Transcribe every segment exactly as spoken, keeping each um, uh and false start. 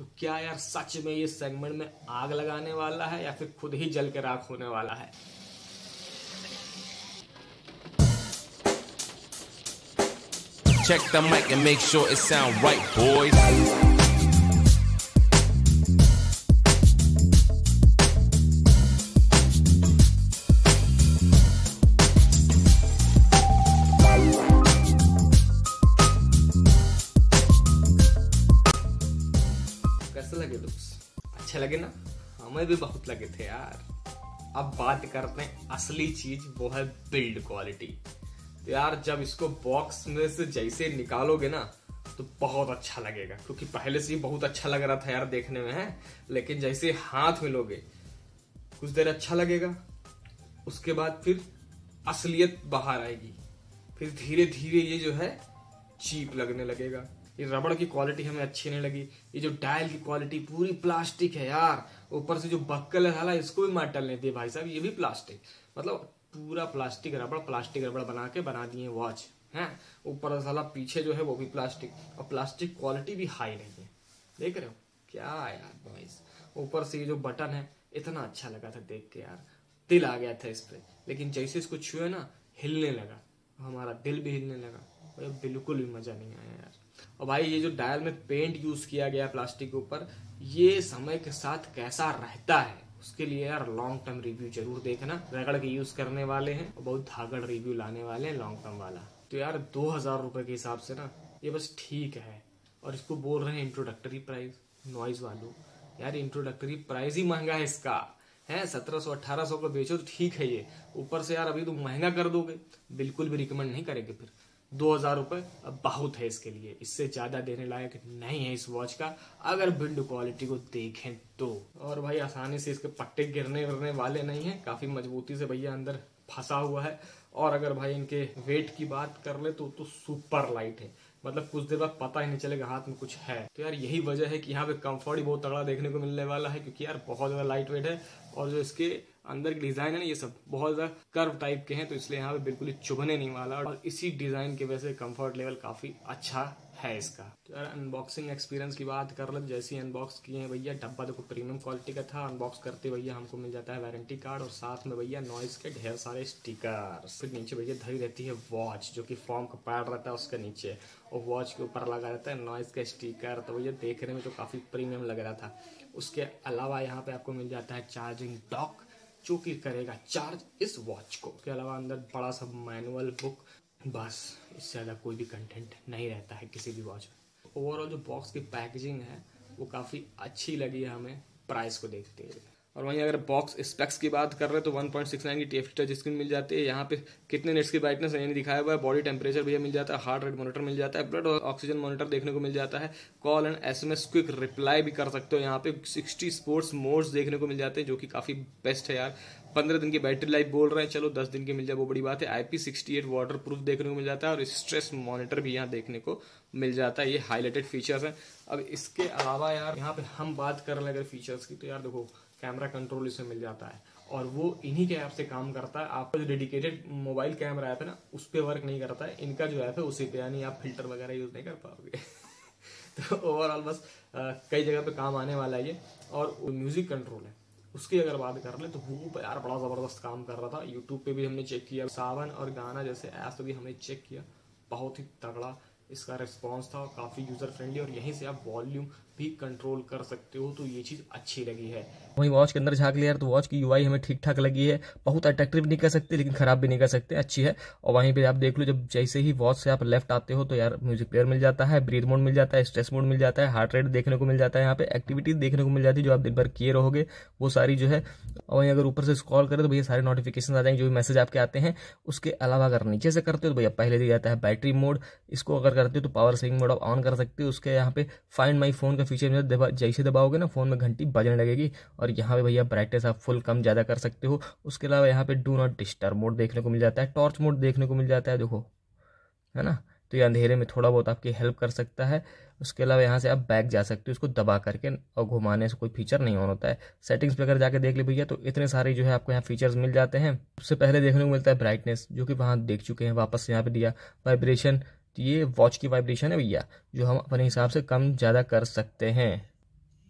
तो क्या यार सच में ये सेगमेंट में आग लगाने वाला है या फिर खुद ही जल के राख होने वाला है? Check the mic and make sure it sound right, boys. कैसे लगे दोस्त? अच्छे लगे ना? हमें भी बहुत लगे थे यार। अब बात करते हैं असली चीज, वो है बिल्ड क्वालिटी। तो यार जब इसको बॉक्स में से जैसे निकालोगे ना तो बहुत अच्छा लगेगा, क्योंकि पहले से ही बहुत अच्छा लग रहा था यार देखने में है, लेकिन जैसे हाथ में लोगे कुछ देर अच्छा लगेगा, उसके बाद फिर असलियत बाहर आएगी, फिर धीरे धीरे ये जो है चीप लगने लगेगा। ये रबड़ की क्वालिटी हमें अच्छी नहीं लगी। ये जो डायल की क्वालिटी पूरी प्लास्टिक है यार, ऊपर से जो बक्कल है साला इसको भी मेटल नहीं दिए भाई साहब, ये भी प्लास्टिक, मतलब पूरा प्लास्टिक रबड़ प्लास्टिक रबड़ बना के बना दिए वॉच हैं। ऊपर साला पीछे जो है वो भी प्लास्टिक, और प्लास्टिक क्वालिटी भी हाई नहीं है। देख रहे हो क्या यार बॉयज? ऊपर से ये जो बटन है इतना अच्छा लगा था देख के यार, दिल आ गया था इस पे, लेकिन जैसे इसको छुए ना हिलने लगा, हमारा दिल भी हिलने लगा, बिल्कुल भी मजा नहीं आया यार। और भाई ये जो डायल में पेंट यूज किया गया प्लास्टिक के ऊपर, ये समय के साथ कैसा रहता है उसके लिए यार लॉन्ग टर्म रिव्यू जरूर देखना। रगड़ के यूज करने वाले हैं और बहुत धागड़ रिव्यू लाने वाले हैं लॉन्ग टर्म वाला। तो यार दो हजार रुपए के हिसाब से ना ये बस ठीक है, और इसको बोल रहे हैं इंट्रोडक्टरी प्राइस। नॉइज वालों यार इंट्रोडक्टरी प्राइस ही महंगा है इसका, है सत्रह सौ अठारह सौ का बेचो तो ठीक है, ये ऊपर से यार अभी तो महंगा कर दोगे, बिल्कुल भी रिकमेंड नहीं करेंगे। फिर दो हजार रुपए अब बहुत है इसके लिए, इससे ज्यादा देने लायक नहीं है इस वॉच का अगर बिल्ड क्वालिटी को देखें तो। और भाई आसानी से इसके पट्टे गिरने गिरने वाले नहीं है, काफी मजबूती से भैया अंदर फंसा हुआ है। और अगर भाई इनके वेट की बात कर ले तो, तो सुपर लाइट है, मतलब कुछ देर बाद पता ही नहीं चलेगा हाथ में कुछ है। तो यार यही वजह है कि यहाँ पे कंफर्ट ही बहुत तगड़ा देखने को मिलने वाला है, क्योंकि यार बहुत ज्यादा लाइट वेट है, और जो इसके अंदर की डिजाइन है ना ये सब बहुत ज्यादा कर्व टाइप के हैं, तो इसलिए यहाँ पे बिल्कुल ही चुभने नहीं वाला, और इसी डिजाइन की वजह से कंफर्ट लेवल काफी अच्छा है इसका। तो यार अनबॉक्सिंग एक्सपीरियंस की बात कर ले, जैसे अनबॉक्स किए हैं भैया, डब्बा देखो प्रीमियम क्वालिटी का था। अनबॉक्स करते भैया हमको मिल जाता है वारंटी कार्ड, और साथ में भैया नॉइज के ढेर सारे स्टिकर। फिर नीचे भैया धरी रहती है वॉच, जो कि फॉर्म का पैड रहता है उसके नीचे, और वॉच के ऊपर लगा रहता है नॉइज का स्टिकर। तो भैया देखने में तो काफी प्रीमियम लग रहा था। उसके अलावा यहाँ पे आपको मिल जाता है चार्जिंग डॉक, जो कि करेगा चार्ज इस वॉच को। उसके अलावा अंदर बड़ा सा मैनुअल बुक, बस इससे ज़्यादा कोई भी कंटेंट नहीं रहता है किसी भी वॉच में। ओवरऑल जो बॉक्स की पैकेजिंग है वो काफ़ी अच्छी लगी है हमें प्राइस को देखते हुए। और वहीं अगर बॉक्स स्पेक्स की बात कर रहे हैं तो वन पॉइंट सिक्स नाइन की टीएफटी टच स्क्रीन मिल जाती है। यहाँ पे कितने नेट्स की ब्राइटनेस नहीं दिखाया हुआ है। बॉडी टेम्परेचर भैया मिल जाता है, हार्ट रेट मॉनिटर मिल जाता है, ब्लड और ऑक्सीजन मॉनिटर देखने को मिल जाता है। Call and SMS quick reply भी कर सकते हो। यहाँ पे सिक्सटी स्पोर्ट्स मोड्स देखने को मिल जाते हैं, जो कि काफी बेस्ट है यार। पंद्रह दिन की बैटरी लाइफ बोल रहे हैं, चलो दस दिन की मिल जाए वो बड़ी बात है। I P sixty eight waterproof देखने को मिल जाता है, और स्ट्रेस मॉनिटर भी यहाँ देखने को मिल जाता है। ये हाईलाइटेड फीचर्स हैं। अब इसके अलावा यार यहाँ पे हम बात कर रहे हैं अगर फीचर्स की, तो यार देखो कैमरा कंट्रोल इसमें मिल जाता है, और वो इन्हीं के ऐप से काम करता है। आपका जो डेडिकेटेड मोबाइल कैमरा ऐप है ना उस पर वर्क नहीं करता है, इनका जो ऐप है उसी पे, यानी आप फिल्टर वगैरह यूज नहीं कर पाओगे। तो ओवरऑल बस आ, कई जगह पे काम आने वाला है ये। और म्यूजिक कंट्रोल है उसकी अगर बात कर ले तो वो यार बड़ा जबरदस्त काम कर रहा था। यूट्यूब पे भी हमने चेक किया, सावन और गाना जैसे ऐप्स पे भी हमने चेक किया, बहुत ही तगड़ा इसका रिस्पांस था, काफी यूजर फ्रेंडली, और यहीं से आप वॉल्यूम भी कंट्रोल कर सकते हो, तो ये चीज अच्छी लगी है। वहीं वॉच के अंदर झांक लिया तो वॉच की यूआई हमें ठीक ठाक लगी है, बहुत अट्रैक्टिव नहीं कर सकते लेकिन खराब भी नहीं कर सकते, अच्छी है। और वहीं पे आप देख लो जब जैसे ही वॉच से आप लेफ्ट आते हो तो यार म्यूजिक प्लेयर मिल जाता है, ब्रीथ मोड मिल जाता है, स्ट्रेस मोड मिल जाता है, हार्ट रेट देखने को मिल जाता है, यहाँ पे एक्टिविटीज देखने को मिल जाती है जो आप दिन भर किए रहोगे वो सारी जो है। और वहीं अगर ऊपर से स्क्रॉल करें तो भैया सारे नोटिफिकेशन आ जाएंगे जो भी मैसेज आपके आते हैं। उसके अलावा अगर नीचे से करते हो तो भैया पहले दिया जाता है बैटरी मोड, इसको अगर करते हो तो पावर सेविंग मोड आप ऑन कर सकते हो। उसके यहाँ पे फाइंड माई फोन का फीचर जैसे दबाओगे ना फोन में घंटी बजने लगेगी, और यहाँ पे भैया ब्राइटनेस आप फुल कम ज्यादा कर सकते हो। उसके अलावा यहाँ पे डू नॉट डिस्टर्ब मोड देखने को मिल जाता है, टॉर्च मोड देखने को मिल जाता है, देखो है ना, तो ये अंधेरे में थोड़ा बहुत आपकी हेल्प कर सकता है। उसके अलावा यहाँ से आप बैक जा सकते हो इसको दबा करके, और घुमाने से कोई फीचर नहीं ऑन होता है। सेटिंग्स पे अगर जाके देख ले भैया तो इतने सारे जो है आपको यहाँ फीचर्स मिल जाते हैं। सबसे पहले देखने को मिलता है ब्राइटनेस, जो कि वहाँ देख चुके हैं, वापस यहाँ पे दिया वाइब्रेशन, तो ये वॉच की वाइब्रेशन है भैया जो हम अपने हिसाब से कम ज़्यादा कर सकते हैं।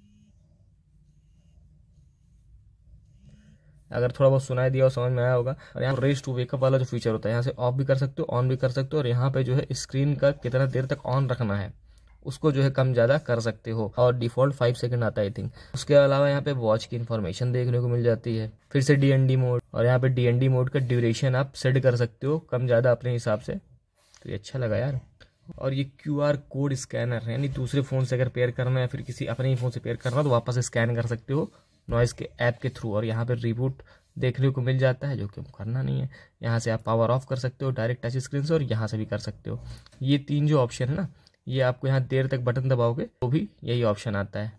अगर थोड़ा बहुत सुनाई दिया और समझ में आया होगा। और यहाँ रेस टू वेकअप वाला जो फीचर होता है, यहाँ से ऑफ भी कर सकते हो, ऑन भी कर सकते हो। और यहाँ पे जो है स्क्रीन का कितना देर तक ऑन रखना है उसको जो है कम ज़्यादा कर सकते हो। और डिफॉल्ट फाइव सेकंड आता है आई थिंक। उसके अलावा यहाँ पे वॉच की इन्फॉर्मेशन देखने को मिल जाती है। फिर से डी एन डी मोड, और यहाँ पे डी एन डी मोड का ड्यूरेशन आप सेट कर सकते हो कम ज़्यादा अपने हिसाब से। तो ये अच्छा लगा यार। और ये क्यू आर कोड स्कैनर है, यानी दूसरे फ़ोन से अगर पेयर करना है, फिर किसी अपने ही फ़ोन से पेयर करना है तो वापस स्कैन कर सकते हो नॉइज़ के ऐप के थ्रू। और यहाँ पर रिबूट देखने को मिल जाता है, जो कि करना नहीं है। यहाँ से आप पावर ऑफ कर सकते हो डायरेक्ट टच स्क्रीन से, और यहाँ से भी कर सकते हो। ये तीन जो ऑप्शन है ना, ये आपको यहाँ देर तक बटन दबाओगे तो भी यही ऑप्शन आता है,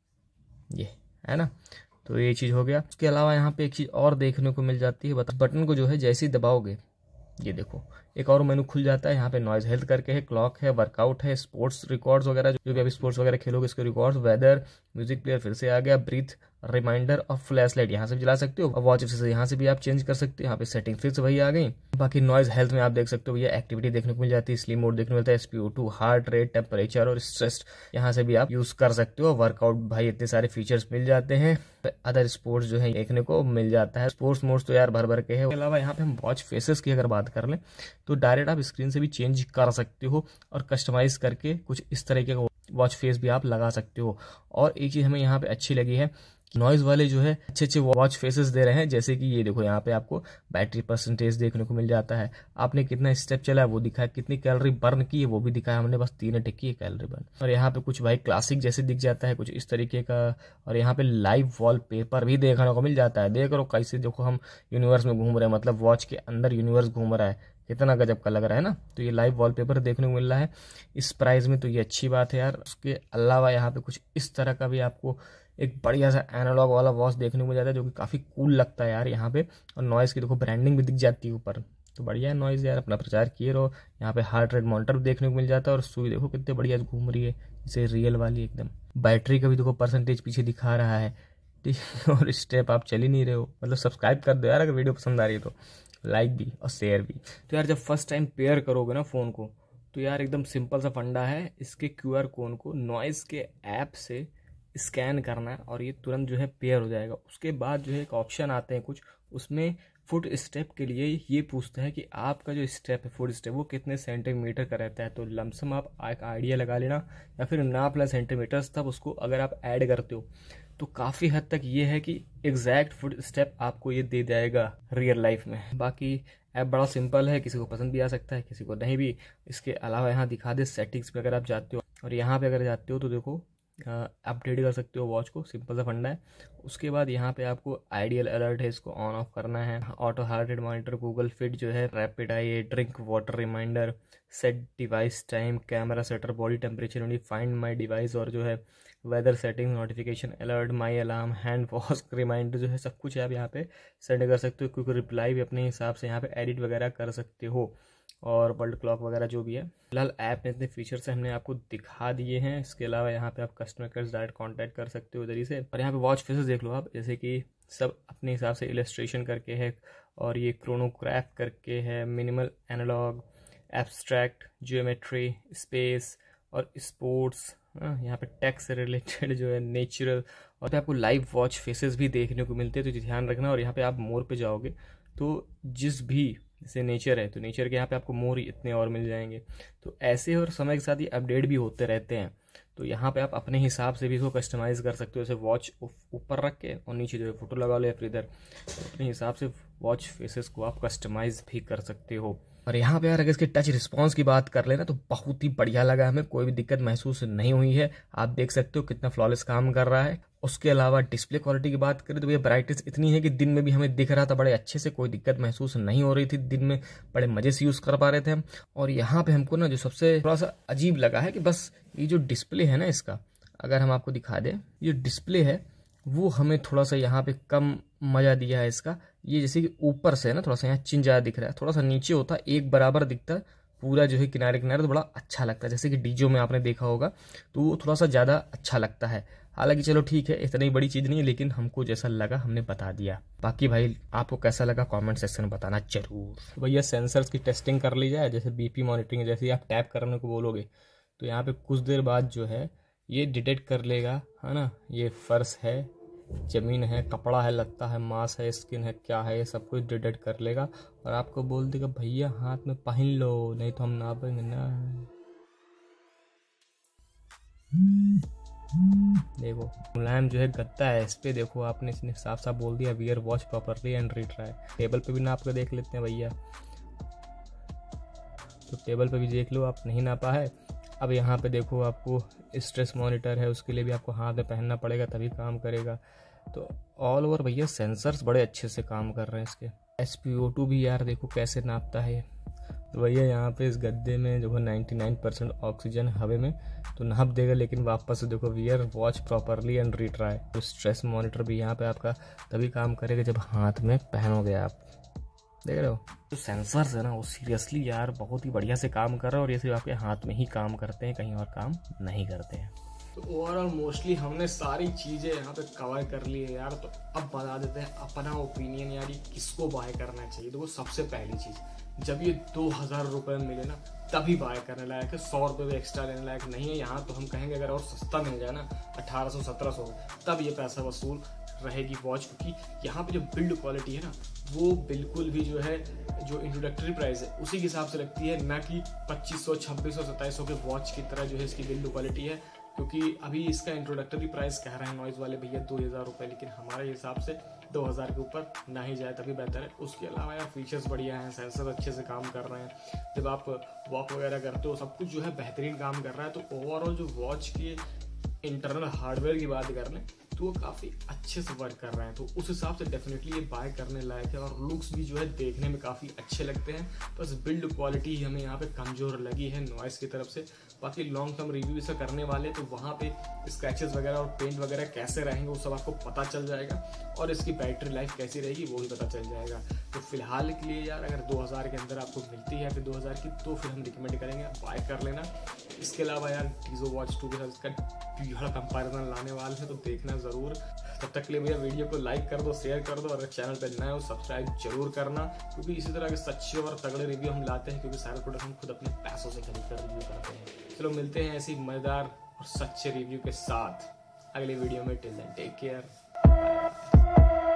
ये है ना। तो ये चीज़ हो गया। उसके अलावा यहाँ पे एक चीज़ और देखने को मिल जाती है, बटन को जो है जैसे ही दबाओगे ये देखो एक और मेनू खुल जाता है। यहाँ पे नॉइज हेल्थ करके है, क्लॉक है, वर्कआउट है, स्पोर्ट्स रिकॉर्ड्स वगैरह, जो भी अभी स्पोर्ट्स वगैरह खेलोगे इसके रिकॉर्ड्स, वेदर, म्यूजिक प्लेयर फिर से आ गया, ब्रीथ, रिमाइंडर और फ्लैश लाइट यहाँ से भी जला सकते हो। और वॉच से यहाँ से भी आप चेंज कर सकते हो। यहाँ पे सेटिंग फिर से वही आ गई। बाकी नॉइज हेल्थ में आप देख सकते हो, ये एक्टिविटी देखने को मिल जाती है, स्लीप मोड देखने को मिलता है, S P O two, heart rate, temperature और स्ट्रेस यहाँ से भी आप यूज कर सकते हो। वर्कआउट भाई इतने सारे फीचर्स मिल जाते हैं। अदर स्पोर्ट्स जो है देखने को मिल जाता है। स्पोर्ट्स मोड्स तो यार भर भर के है। इसके अलावा यहाँ पे हम वॉच फेसेस की अगर बात कर लें तो डायरेक्ट आप स्क्रीन से भी चेंज कर सकते हो और कस्टमाइज करके कुछ इस तरीके का वॉच फेस भी आप लगा सकते हो। और एक चीज़ हमें यहाँ पे अच्छी लगी है, नॉइज वाले जो है अच्छे अच्छे वॉच फेसेस दे रहे हैं। जैसे कि ये देखो यहाँ पे आपको बैटरी परसेंटेज देखने को मिल जाता है, आपने कितना स्टेप चला है वो दिखाया, कितनी कैलोरी बर्न की है वो भी दिखाया हमने, बस तीन टिक्की है कैलोरी बर्न। और यहाँ पे कुछ भाई क्लासिक जैसे दिख जाता है कुछ इस तरीके का। और यहाँ पे लाइव वॉलपेपर भी देखने को मिल जाता है। देख लो कैसे देखो हम यूनिवर्स में घूम रहे हैं, मतलब वॉच के अंदर यूनिवर्स घूम रहा है, कितना गजब का लग रहा है ना। तो ये लाइव वॉलपेपर देखने को मिल रहा है इस प्राइस में, तो ये अच्छी बात है यार। उसके अलावा यहाँ पे कुछ इस तरह का भी आपको एक बढ़िया सा एनालॉग वाला वॉच देखने को मिल जाता है, जो कि काफ़ी कूल लगता है यार यहाँ पे। और नॉइज़ की देखो ब्रांडिंग भी दिख जाती है ऊपर, तो बढ़िया है नॉइज़ यार, अपना प्रचार किए रहो। यहाँ पे हार्ट रेट मॉनिटर भी देखने को मिल जाता है, और सुई देखो कितने बढ़िया घूम रही है, इसे रियल वाली एकदम। बैटरी का भी देखो परसेंटेज पीछे दिखा रहा है, ठीक है। और स्टेप आप चल ही नहीं रहे हो, मतलब सब्सक्राइब कर दो यार अगर वीडियो पसंद आ रही है तो, लाइक भी और शेयर भी। तो यार जब फर्स्ट टाइम पेयर करोगे ना फ़ोन को, तो यार एकदम सिंपल सा फंडा है, इसके क्यू आर कोड को नॉइज़ के ऐप से स्कैन करना है और ये तुरंत जो है पेयर हो जाएगा। उसके बाद जो है एक ऑप्शन आते हैं कुछ, उसमें फुट स्टेप के लिए ये पूछता है कि आपका जो स्टेप है फुट स्टेप वो कितने सेंटीमीटर का रहता है। तो लमसम आप एक आइडिया लगा लेना, या फिर नाप ला सेंटीमीटर्स, तब उसको अगर आप ऐड करते हो तो काफ़ी हद तक ये है कि एग्जैक्ट फुट स्टेप आपको ये दे जाएगा रियल लाइफ में। बाकी ऐप बड़ा सिंपल है, किसी को पसंद भी आ सकता है किसी को नहीं भी। इसके अलावा यहाँ दिखा दे सेटिंग्स पे अगर आप जाते हो, और यहाँ पे अगर जाते हो तो देखो अपडेट कर सकते हो वॉच को, सिंपल सा फंडा है। उसके बाद यहाँ पे आपको आइडियल अलर्ट है, इसको ऑन ऑफ करना है। Auto heart rate monitor, Google Fit जो है, rapid eye, drink water reminder, set device time, camera setter, body temperature, find my device, और जो है weather setting, notification alert, my alarm, hand wash reminder जो है, सब कुछ आप यहाँ पे सेंड कर सकते हो। क्योंकि रिप्लाई भी अपने हिसाब से यहाँ पे एडिट वगैरह कर सकते हो, और वर्ल्ड क्लॉक वगैरह जो भी है। फिलहाल ऐप में इतने फीचर्स हमने आपको दिखा दिए हैं। इसके अलावा यहाँ पे आप कस्टमर केयर डायरेक्ट कांटेक्ट कर सकते हो इधर ही से। और यहाँ पे वॉच फेसेस देख लो आप, जैसे कि सब अपने हिसाब से इलस्ट्रेशन करके है, और ये क्रोनोग्राफ करके है, minimal analog, abstract, geometry, space और स्पोर्ट्स, यहाँ पे टेक्स्ट से रिलेटेड जो है, नेचुरल। और पे आपको लाइव वॉच फेसेस भी देखने को मिलते हैं, तो ध्यान रखना। और यहाँ पे आप मोर पे जाओगे तो जिस भी जैसे नेचर है तो नेचर के यहाँ पे आपको मोर इतने और मिल जाएंगे। तो ऐसे और समय के साथ ये अपडेट भी होते रहते हैं, तो यहाँ पे आप अपने हिसाब से भी इसको कस्टमाइज़ कर सकते हो। जैसे वॉच ऊपर रख के और नीचे जो है फोटो लगा लो या फिर इधर, तो अपने हिसाब से वॉच फेसेस को आप कस्टमाइज़ भी कर सकते हो। और यहाँ पे यार अगर इसके टच रिस्पांस की बात कर लेना तो बहुत ही बढ़िया लगा हमें, कोई भी दिक्कत महसूस नहीं हुई है। आप देख सकते हो कितना फ्लॉलेस काम कर रहा है। उसके अलावा डिस्प्ले क्वालिटी की बात करें तो ये ब्राइटनेस इतनी है कि दिन में भी हमें दिख रहा था बड़े अच्छे से, कोई दिक्कत महसूस नहीं हो रही थी, दिन में बड़े मजे से यूज़ कर पा रहे थे हम। और यहाँ पे हमको ना जो सबसे थोड़ा सा अजीब लगा है कि बस ये जो डिस्प्ले है ना इसका, अगर हम आपको दिखा दें, ये डिस्प्ले है वो हमें थोड़ा सा यहाँ पे कम मज़ा दिया है इसका। ये जैसे कि ऊपर से है ना थोड़ा सा यहाँ चिन ज़्यादा दिख रहा है, थोड़ा सा नीचे होता एक बराबर दिखता पूरा जो है किनारे किनारे, तो बड़ा अच्छा लगता है। जैसे कि डीजो में आपने देखा होगा तो वो थोड़ा सा ज़्यादा अच्छा लगता है। हालांकि चलो ठीक है, इतनी बड़ी चीज़ नहीं है, लेकिन हमको जैसा लगा हमने बता दिया। बाकी भाई आपको कैसा लगा कमेंट सेक्शन में बताना जरूर। तो भैया सेंसर्स की टेस्टिंग कर ली जाए, जैसे बीपी मॉनिटरिंग, जैसे आप टैप करने को बोलोगे तो यहाँ पे कुछ देर बाद जो है ये डिटेक्ट कर लेगा, है ना, ये फर्श है ज़मीन है, कपड़ा है, लत्ता है, मांस है, स्किन है, क्या है, ये सब कुछ डिटेक्ट कर लेगा और आपको बोल देगा भैया हाथ में पहन लो, नहीं तो हम नापेंगे ना। देखो मुलायम जो है गद्दा है, इस पे देखो आपने इसने साफ साफ बोल दिया wear watch properly and retry. Table पे भी नाप के देख लेते हैं भैया, तो टेबल पे भी देख लो आप, नहीं नापा है। अब यहाँ पे देखो आपको स्ट्रेस मॉनिटर है, उसके लिए भी आपको हाथ में पहनना पड़ेगा तभी काम करेगा। तो ऑल ओवर भैया सेंसर्स बड़े अच्छे से काम कर रहे हैं इसके। एस पी ओ टू भी यार देखो कैसे नापता है। तो भैया यहाँ पे इस गद्दे में देखो निन्यानवे परसेंट ऑक्सीजन हवा में तो नाप देगा, लेकिन वापस से देखो wear watch properly and retry. तो स्ट्रेस मॉनिटर भी यहाँ पे आपका तभी काम करेगा जब हाथ में पहनोगे आप, देख रहे हो। जो सेंसर्स है ना वो सीरियसली यार बहुत ही बढ़िया से काम कर रहा है और ये सिर्फ आपके हाथ में ही काम करते हैं, कहीं और काम नहीं करते हैं। तो ओवरऑल मोस्टली हमने सारी चीज़ें यहाँ पे कवर कर ली है यार। तो अब बता देते हैं अपना ओपिनियन यार ये किसको बाय करना चाहिए। देखो सबसे पहली चीज़, जब ये दो हज़ार रुपये में मिले ना तभी बाय करने लायक है, सौ रुपये भी एक्स्ट्रा लेने लायक नहीं है। यहाँ तो हम कहेंगे अगर और सस्ता मिल जाए ना अठारह सौ सत्रह सौ तब ये पैसा वसूल रहेगी वॉच, क्योंकि यहाँ पे जो बिल्ड क्वालिटी है ना वो बिल्कुल भी जो है जो इंट्रोडक्टरी प्राइस है उसी के हिसाब से लगती है, ना कि पच्चीस सौ छब्बीस सौ सत्ताईस सौ के वॉच की तरह जो है इसकी बिल्ड क्वालिटी है। क्योंकि अभी इसका इंट्रोडक्टरी प्राइस कह रहे हैं नॉइज़ वाले भैया दो हज़ार रुपये, लेकिन हमारे हिसाब से दो हज़ार के ऊपर ना ही जाए तभी बेहतर है। उसके अलावा यार फीचर्स बढ़िया हैं, सेंसर अच्छे से काम कर रहे हैं, जब आप वॉक वगैरह करते हो सब कुछ जो है बेहतरीन काम कर रहा है। तो ओवरऑल जो वॉच के इंटरनल हार्डवेयर की बात कर लें तो वो काफ़ी अच्छे से वर्क कर रहे हैं, तो उस हिसाब से डेफिनेटली ये बाय करने लायक है। और लुक्स भी जो है देखने में काफ़ी अच्छे लगते हैं, बस बिल्ड क्वालिटी हमें यहाँ पे कमज़ोर लगी है नॉइस की तरफ से। बाकी लॉन्ग टर्म रिव्यू इसका करने वाले तो वहाँ पे स्क्रैचेस वगैरह और पेंट वगैरह कैसे रहेंगे वो सब आपको पता चल जाएगा, और इसकी बैटरी लाइफ कैसी रहेगी वो भी पता चल जाएगा। तो फिलहाल के लिए यार अगर दो हज़ार के अंदर आपको मिलती है फिर दो हज़ार की तो फिर हम रिकमेंड करेंगे बाय कर लेना। इसके अलावा यार टीजो वॉच टू के साथ इसका बिगड़ कंपैरिजन लाने वाले हैं तो देखना ज़रूर। तब तक के लिए भैया वीडियो को लाइक कर दो, शेयर कर दो, और अगर चैनल पर नए हो सब्सक्राइब जरूर करना, क्योंकि इसी तरह के सच्चे और तगड़े रिव्यू हम लाते हैं, क्योंकि सारे प्रोडक्ट हम खुद अपने पैसों से खरीद कर रिव्यू करते हैं। चलो मिलते हैं ऐसी मज़ेदार और सच्चे रिव्यू के साथ अगले वीडियो में। Till then take care.